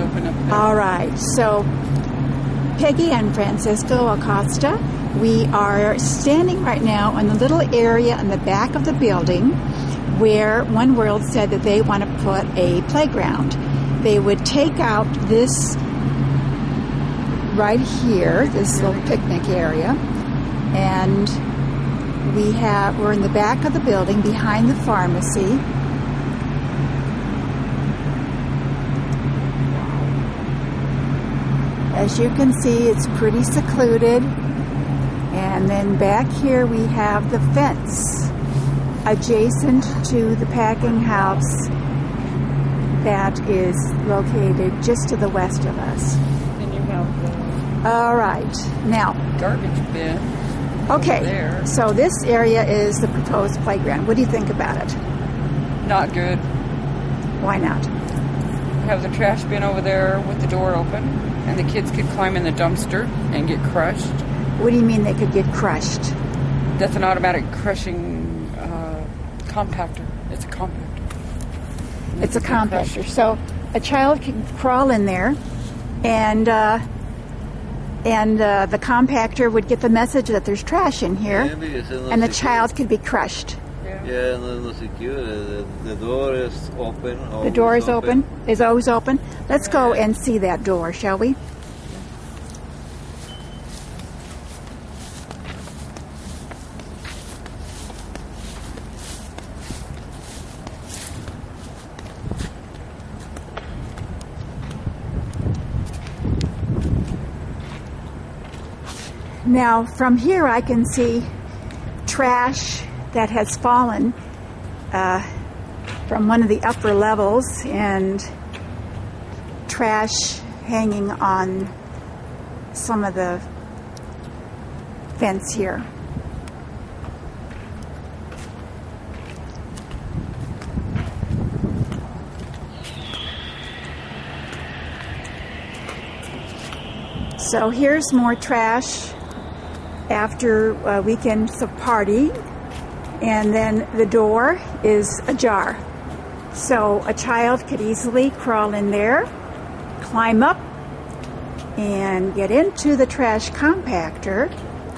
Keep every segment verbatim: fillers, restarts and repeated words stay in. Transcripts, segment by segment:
open up there. All right, so Peggy and Francisco Acosta, we are standing right now in the little area in the back of the building where One World said that they want to put a playground. They would take out this right here, this little picnic area, and we have, we're in the back of the building behind the pharmacy. As you can see, it's pretty secluded. And then back here we have the fence adjacent to the packing house that is located just to the west of us. And you have the All right, now garbage bin. okay, over there. So this area is the proposed playground. What do you think about it? Not good. Why not? You have the trash bin over there with the door open, and the kids could climb in the dumpster and get crushed. What do you mean they could get crushed? That's an automatic crushing uh, compactor. It's a compactor. And It's a they can crush. compactor. So a child can crawl in there, and uh, and uh, the compactor would get the message that there's trash in here, and the child could be crushed. Yeah, no, no secure. The, the door is open. The door is open. open. Is always open. Let's go and see that door, shall we? Now, from here I can see trash that has fallen uh, from one of the upper levels, and trash hanging on some of the fence here. So here's more trash after a weekend of party. And then the door is ajar. So a child could easily crawl in there, climb up, and get into the trash compactor,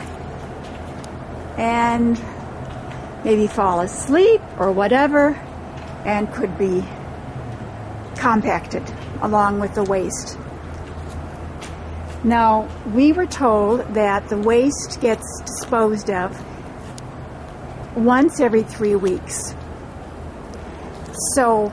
and maybe fall asleep or whatever, and could be compacted along with the waste. Now, we were told that the waste gets disposed of once every three weeks. So,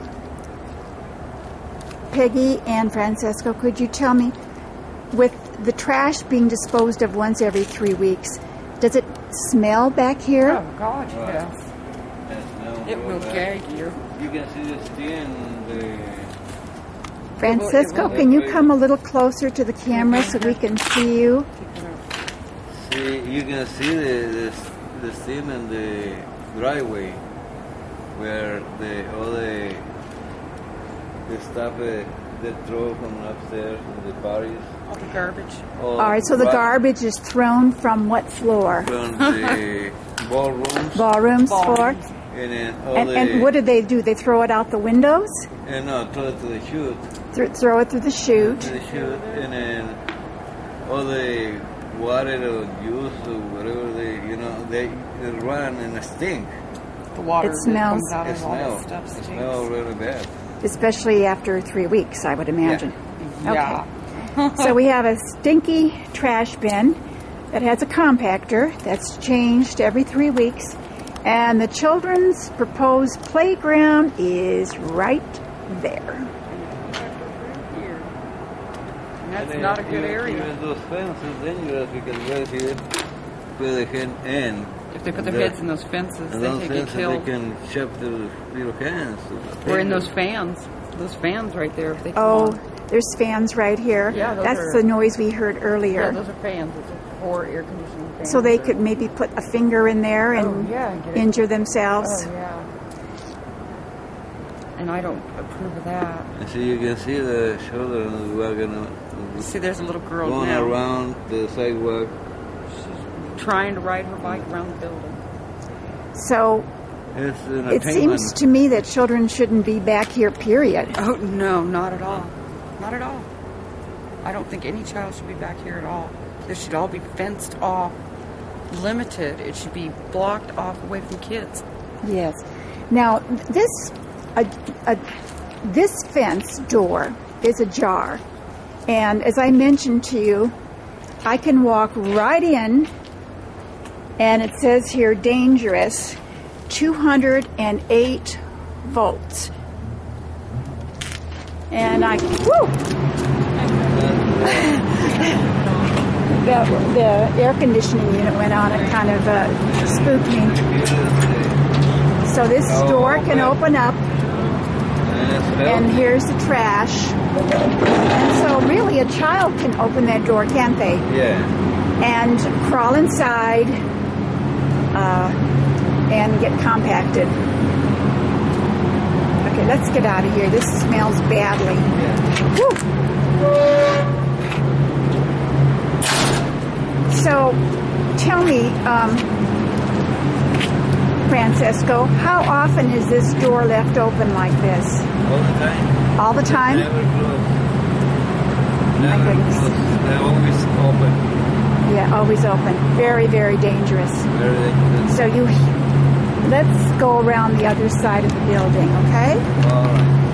Peggy and Francisco, could you tell me, with the trash being disposed of once every three weeks, does it smell back here? Oh, God, yes. It will gag you. You can see the skin. The Francisco, can you come a little closer to the camera so we can see you? See, you can see the the, the skin in the driveway where the all the the stuff uh, that throw from upstairs from the parties. All the garbage. All right, so the garbage is thrown from what floor? From the ballrooms. Ballrooms Ballrooms. floor? And then all And, the, and what do they do? They throw it out the windows? And no, throw it to the chute. Th throw it through the chute. To the chute, and then all the water or juice or whatever they, you know, they, they run and stink. The water It smells. that comes out It of all smells. that stuff It stinks. smells really bad. Especially after three weeks, I would imagine. Yeah. Okay. So we have a stinky trash bin that has a compactor that's changed every three weeks. And the children's proposed playground is right there. And that's And not a then good even, area. Even those fences dangerous because right here, where the hen end. If they put their the- heads in those fences, And they those could get fences, they killed. can shove their little hands. Or in those fans. Those fans right there. If they come Oh, on. there's fans right here. Yeah, those That's are- the noise we heard Yeah, earlier. those are fans. Those are four air conditioning fans. So they could maybe put a finger in there and Oh, yeah, and get it- injure themselves. Oh, yeah. And I don't approve of that. And so you can see the children who are gonna See, there's a little girl going now. around the sidewalk. She's trying to ride her bike around the building. So It's an it seems to me that children shouldn't be back here, period. Oh, no, not at all. Not at all. I don't think any child should be back here at all. This should all be fenced off, limited. It should be blocked off away from kids. Yes. Now, this a, a, this fence door is ajar. And as I mentioned to you, I can walk right in, and it says here, dangerous, two hundred eight volts. And I, whoo! the, the air conditioning unit went on. It kind of uh, spooked me. So this door can open up, and here's the trash. And so really a child can open that door, can't they? Yeah. And crawl inside uh, and get compacted. Okay, let's get out of here. This smells badly. Woo. So, tell me, um, Francesco, how often is this door left open like this? All the time. All the time? Never closed. My Never goodness. closed. They're always open. Yeah, always open. Very, very dangerous. Very dangerous. So you, let's go around the other side of the building, okay? All right.